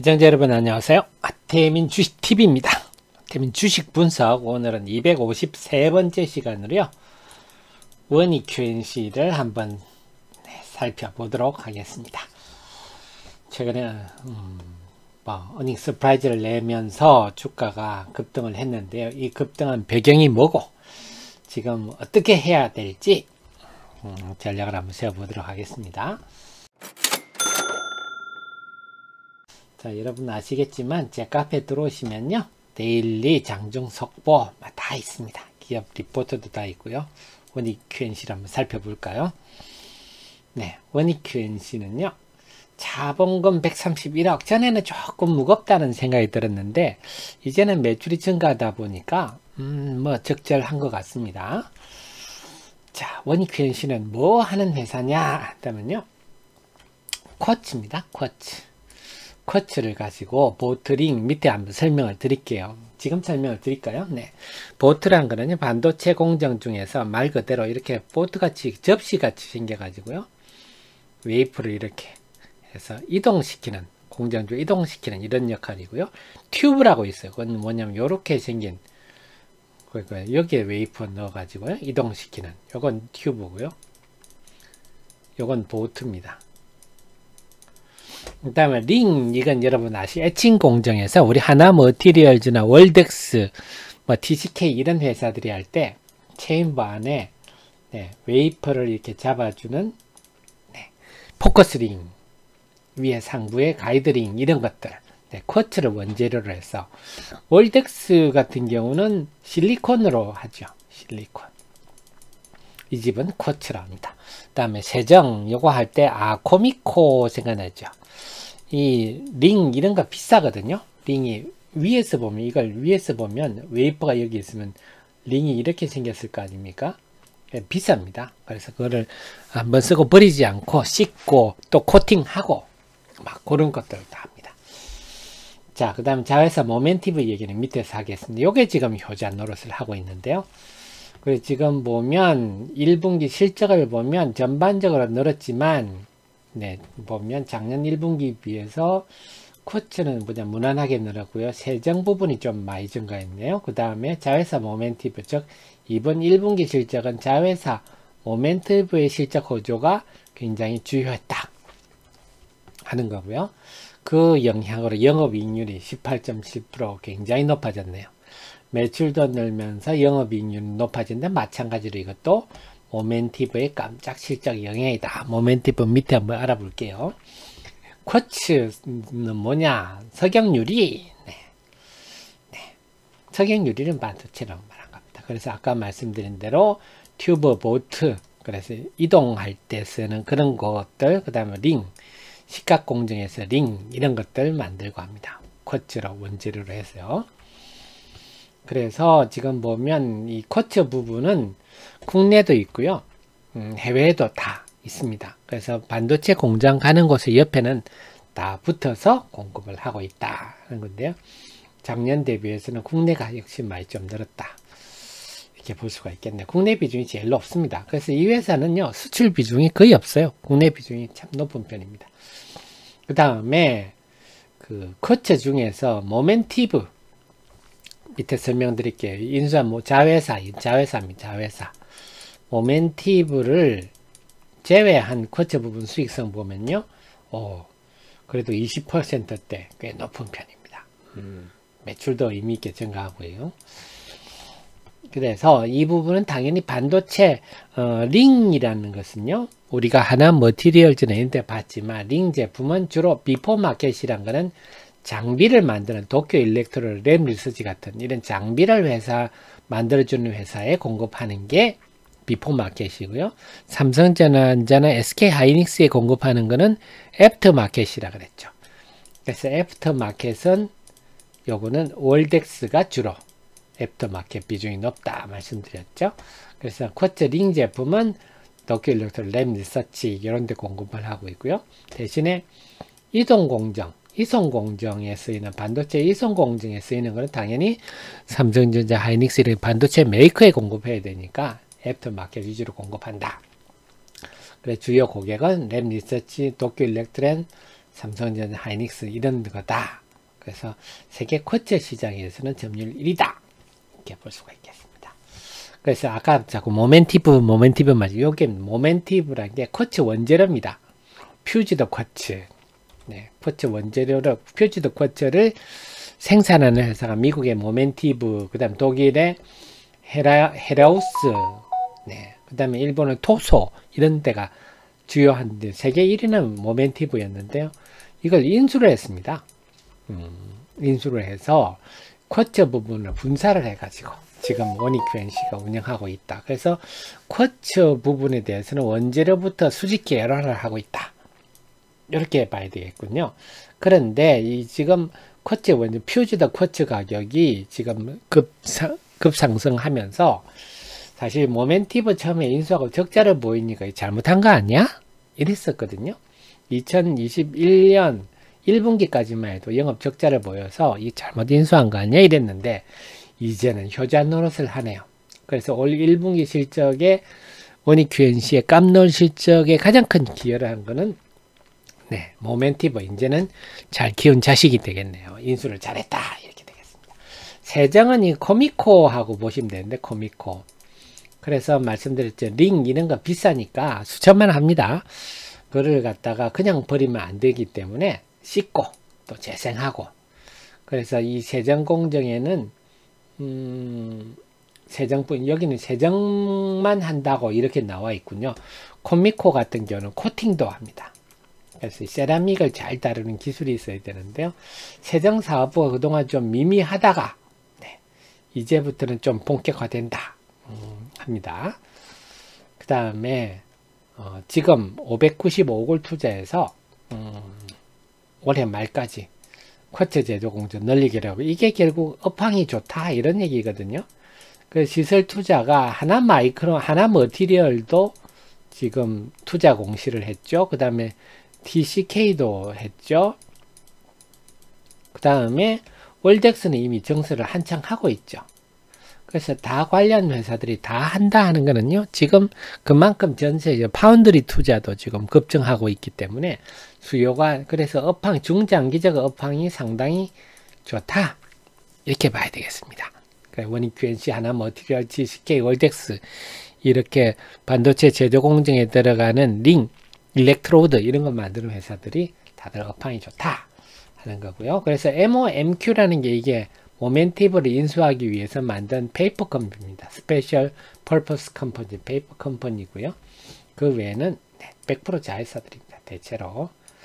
시청자 여러분 안녕하세요. 태민 주식TV입니다. 태민 주식 분석 오늘은 253번째 시간으로요. 원익 QNC를 한번 살펴보도록 하겠습니다. 최근에 어닝 서프라이즈를 내면서 주가가 급등을 했는데요. 이 급등한 배경이 뭐고 지금 어떻게 해야 될지 전략을 한번 세워보도록 하겠습니다. 자, 여러분 아시겠지만 제 카페에 들어오시면요, 데일리 장중 속보 다 있습니다. 기업 리포트도 다 있고요. 원익 QNC를 한번 살펴볼까요? 네, 원익 QNC는요, 자본금 131억, 전에는 조금 무겁다는 생각이 들었는데 이제는 매출이 증가하다 보니까 적절한 것 같습니다. 자, 원익 QNC는 뭐 하는 회사냐 하면요, 쿼츠입니다. 쿼츠를 가지고 보트링 밑에 한번 설명을 드릴게요. 지금 설명을 드릴까요? 네. 보트란 거는요, 반도체 공정 중에서 말 그대로 이렇게 보트같이 접시같이 생겨가지고요, 웨이프를 이렇게 해서 이동시키는, 공정 중 이동시키는 이런 역할이고요. 튜브라고 있어요. 그건 뭐냐면 요렇게 생긴, 그러니까 여기에 웨이프 넣어가지고요, 이동시키는, 요건 튜브고요, 요건 보트입니다. 그 다음에 링, 이건 여러분 애칭 공정에서 우리 하나머티리얼즈나 월덱스, TCK 이런 회사들이 할 때 체인버 안에 웨이퍼를 이렇게 잡아주는 포커스 링, 위에 상부에 가이드 링 이런 것들, 쿼츠를 원재료로 해서, 월덱스 같은 경우는 실리콘으로 하죠. 실리콘. 이 집은 쿼츠라 합니다. 그 다음에 세정, 요거 할 때 코미코 생각나죠. 이 링 이런 거 비싸거든요. 링이 위에서 보면, 이걸 위에서 보면 웨이퍼가 여기 있으면 링이 이렇게 생겼을 거 아닙니까? 비쌉니다. 그래서 그거를 한번 쓰고 버리지 않고 씻고 또 코팅하고 막 그런 것들을 다 합니다. 자, 그 다음 자회사 모멘티브 얘기는 밑에서 하겠습니다. 요게 지금 효자 노릇을 하고 있는데요. 그리고 지금 보면 1분기 실적을 보면 전반적으로 늘었지만, 보면 작년 1분기 비해서 쿼츠는 무난하게 늘었고요. 세정 부분이 좀 많이 증가했네요. 그 다음에 자회사 모멘티브, 즉 이번 1분기 실적은 자회사 모멘티브의 실적 호조가 굉장히 주요했다 하는 거고요. 그 영향으로 영업이익률이 18.7% 굉장히 높아졌네요. 매출도 늘면서 영업이익률이 높아진데 마찬가지로 이것도 모멘티브의 깜짝 실적 영향이다. 모멘티브 밑에 한번 알아볼게요. 쿼츠는 뭐냐? 석영유리. 석영유리는 반도체라고 말한 겁니다. 그래서 아까 말씀드린 대로 튜브, 보트, 그래서 이동할 때 쓰는 그런 것들, 그 다음에 링, 식각 공정에서 링 이런 것들 만들고 합니다. 쿼츠로 원재료로 해서요. 그래서 지금 보면 이 쿼츠 부분은 국내도 있고요, 해외에도 다 있습니다. 그래서 반도체 공장 가는 곳에 옆에는 다 붙어서 공급을 하고 있다 하는 건데요. 작년 대비해서는 국내가 역시 많이 좀 늘었다, 이렇게 볼 수가 있겠네요. 국내 비중이 제일 높습니다. 그래서 이 회사는요, 수출 비중이 거의 없어요. 국내 비중이 참 높은 편입니다. 그 다음에 그 쿼츠 중에서 모멘티브 밑에 설명드릴게요. 인수한 자회사입니다. 자회사. 모멘티브를 제외한 쿼츠 부분 수익성 보면요, 그래도 20%대 꽤 높은 편입니다. 매출도 의미있게 증가하고요. 그래서 이 부분은 당연히 반도체 링이라는 것은요, 우리가 하나 머티리얼즈는 이런데 봤지만 링 제품은 주로 비포 마켓이란 거는 장비를 만드는 도쿄 일렉트로 램 리서치 같은 이런 장비를 만들어주는 회사에 공급하는 게 비포 마켓이고요. 삼성전자나 SK 하이닉스에 공급하는 거는 애프터 마켓이라 그랬죠. 그래서 애프터 마켓은 요거는 월덱스가 주로 애프터 마켓 비중이 높다 말씀드렸죠. 그래서 쿼츠 링 제품은 도쿄 일렉트로 램 리서치 이런 데 공급을 하고 있고요. 대신에 이송공정에 쓰이는, 반도체 이송공정에 쓰이는 것은 당연히 삼성전자, 하이닉스 이런 반도체 메이커에 공급해야 되니까 애프터마켓 위주로 공급한다. 그래 주요 고객은 램 리서치, 도쿄 일렉트렌, 삼성전자, 하이닉스 이런 거다. 그래서 세계 쿼츠 시장에서는 점유율 1위다. 이렇게 볼 수가 있겠습니다. 그래서 아까 자꾸 모멘티브 말이죠. 요게 모멘티브라는 게 쿼츠 원재료입니다. 퓨즈드 쿼츠. 네, 쿼츠 원재료로 퓨즈드 쿼츠를 생산하는 회사가 미국의 모멘티브, 그 다음 독일의 헤라우스, 네, 그 다음에 일본의 토소, 이런 데가 주요한데, 세계 1위는 모멘티브였는데요. 이걸 인수를 했습니다. 인수를 해서 쿼츠 부분을 분사를 해가지고 지금 원익QNC가 운영하고 있다. 그래서 쿼츠 부분에 대해서는 원재료부터 수직 계열화를 하고 있다. 이렇게 봐야 되겠군요. 그런데 이 지금 쿼츠 원재 퓨즈드 쿼츠 가격이 지금 급상승하면서 사실 모멘티브 처음에 인수하고 적자를 보이니까 잘못한 거 아니야? 이랬었거든요. 2021년 1분기까지만 해도 영업 적자를 보여서 이 잘못 인수한 거 아니야? 이랬는데 이제는 효자 노릇을 하네요. 그래서 올 1분기 실적에 원익QNC의 깜놀 실적에 가장 큰 기여를 한 거는 네, 모멘티브, 이제는 잘 키운 자식이 되겠네요. 인수를 잘했다 이렇게 되겠습니다. 세정은 이 코미코하고 보시면 되는데, 코미코. 그래서 말씀드렸죠. 링 이런 거 비싸니까 수천만 합니다. 그거를 갖다가 그냥 버리면 안 되기 때문에 씻고 또 재생하고, 그래서 이 세정 공정에는 세정뿐, 여기는 세정만 한다고 이렇게 나와 있군요. 코미코 같은 경우는 코팅도 합니다. 그래서 세라믹을 잘 다루는 기술이 있어야 되는데요. 세정 사업부가 그동안 좀 미미하다가 네, 이제부터는 좀 본격화된다 합니다. 그 다음에 지금 595억을 투자해서 올해 말까지 쿼츠 제조 공정 늘리기라고, 이게 결국 업황이 좋다 이런 얘기거든요. 그 시설 투자가 하나 머티리얼도 지금 투자 공시를 했죠. 그 다음에 TCK도 했죠. 그 다음에 월덱스는 이미 정설을 한창 하고 있죠. 그래서 다 관련 회사들이 다 한다 하는 거는요, 지금 그만큼 전세 파운드리 투자도 지금 급증하고 있기 때문에 수요가, 그래서 업황, 중장기적 업황이 상당히 좋다 이렇게 봐야 되겠습니다. 그러니까 원익QNC, 하나머티리얼, TCK, 월덱스 이렇게 반도체 제조 공정에 들어가는 링, 일렉트로드 이런 거 만드는 회사들이 다들 업황이 좋다 하는 거고요. 그래서 MOMQ라는 게 이게 모멘티브를 인수하기 위해서 만든 페이퍼 컴퍼니입니다. 스페셜 퍼포스 컴퍼니, 페이퍼 컴퍼니고요. 그 외에는 100% 자회사들입니다. 대체로.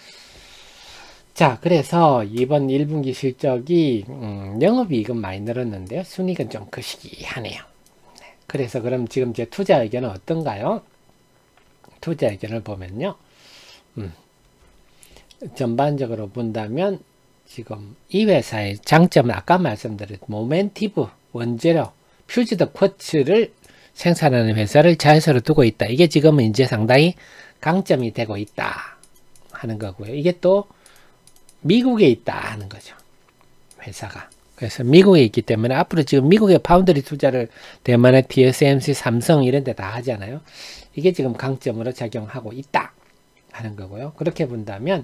자, 그래서 이번 1분기 실적이 영업이익은 많이 늘었는데요. 순이익은 좀 거시기하네요. 그래서 그럼 지금 제 투자 의견은 어떤가요? 투자 의견을 보면요. 전반적으로 본다면 지금 이 회사의 장점은 아까 말씀드린 모멘티브, 원재료, 퓨즈드 쿼츠를 생산하는 회사를 자회사로 두고 있다. 이게 지금은 이제 상당히 강점이 되고 있다 하는 거고요. 이게 또 미국에 있다 하는 거죠. 회사가. 그래서 미국에 있기 때문에 앞으로 지금 미국의 파운드리 투자를 대만의 TSMC, 삼성 이런 데 다 하잖아요. 이게 지금 강점으로 작용하고 있다 하는 거고요. 그렇게 본다면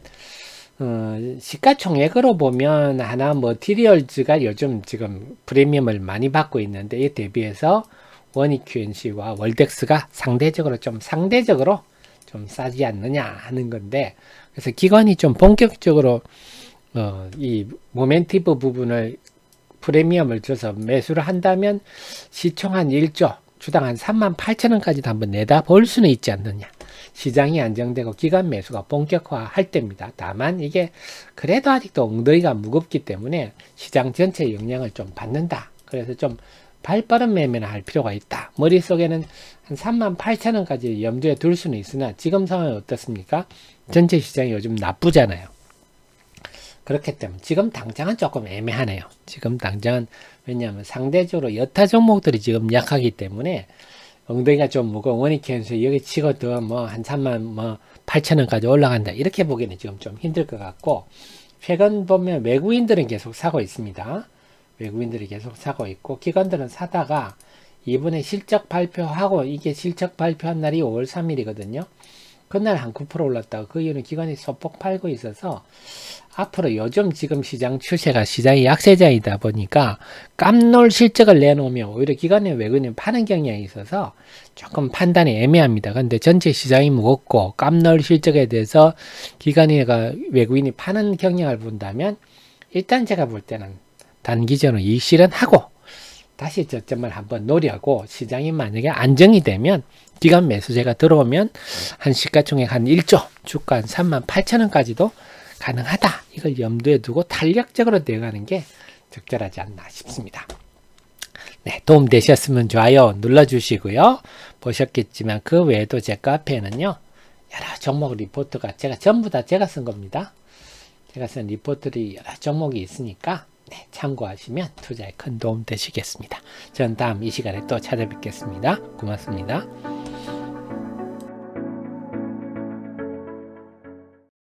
시가총액으로 보면 하나 머티리얼즈가 요즘 지금 프리미엄을 많이 받고 있는데, 이에 대비해서 원익QNC와 월덱스가 상대적으로 좀 싸지 않느냐 하는 건데, 그래서 기관이 좀 본격적으로 이 모멘티브 부분을 프리미엄을 줘서 매수를 한다면 시총 한 1조, 주당 한 38,000원까지도 한번 내다 볼 수는 있지 않느냐. 시장이 안정되고 기관 매수가 본격화할 때입니다. 다만 이게 그래도 아직도 엉덩이가 무겁기 때문에 시장 전체의 영향을 좀 받는다. 그래서 좀 발빠른 매매를 할 필요가 있다. 머릿속에는 한 38,000원까지 염두에 둘 수는 있으나 지금 상황이 어떻습니까? 전체 시장이 요즘 나쁘잖아요. 그렇기 때문에 지금 당장은 조금 애매하네요. 지금 당장은, 왜냐하면 상대적으로 여타 종목들이 지금 약하기 때문에 엉덩이가 좀 무거운 원익QNC 여기 치고 더 한 38,000원까지 올라간다 이렇게 보기에는 지금 좀 힘들 것 같고, 최근 보면 외국인들은 계속 사고 있습니다. 외국인들이 계속 사고 있고, 기관들은 사다가 이번에 실적 발표하고, 이게 실적 발표한 날이 5월 3일이거든요. 그날 한 9% 올랐다가 그 이후는 기관이 소폭 팔고 있어서 앞으로 요즘 지금 시장 추세가 시장이 약세장이다 보니까 깜놀 실적을 내놓으면 오히려 기관의 외국인이 파는 경향이 있어서 조금 판단이 애매합니다. 근데 전체 시장이 무겁고 깜놀 실적에 대해서 기관이가 외국인이 파는 경향을 본다면 일단 제가 볼 때는 단기적으로 이익 실현하고 다시 저점을 한번 노려고 시장이 만약에 안정이 되면 기관 매수세가 들어오면 한 시가총액 한 1조 주가 한 38,000원까지도 가능하다. 이걸 염두에 두고 탄력적으로 대응하는 게 적절하지 않나 싶습니다. 네, 도움 되셨으면 좋아요 눌러주시고요. 보셨겠지만 그 외에도 제 카페에는요. 여러 종목 리포트가 전부 다 제가 쓴 겁니다. 제가 쓴 리포트들이 여러 종목이 있으니까 네, 참고하시면 투자에 큰 도움 되시겠습니다. 전 다음 이 시간에 또 찾아뵙겠습니다. 고맙습니다.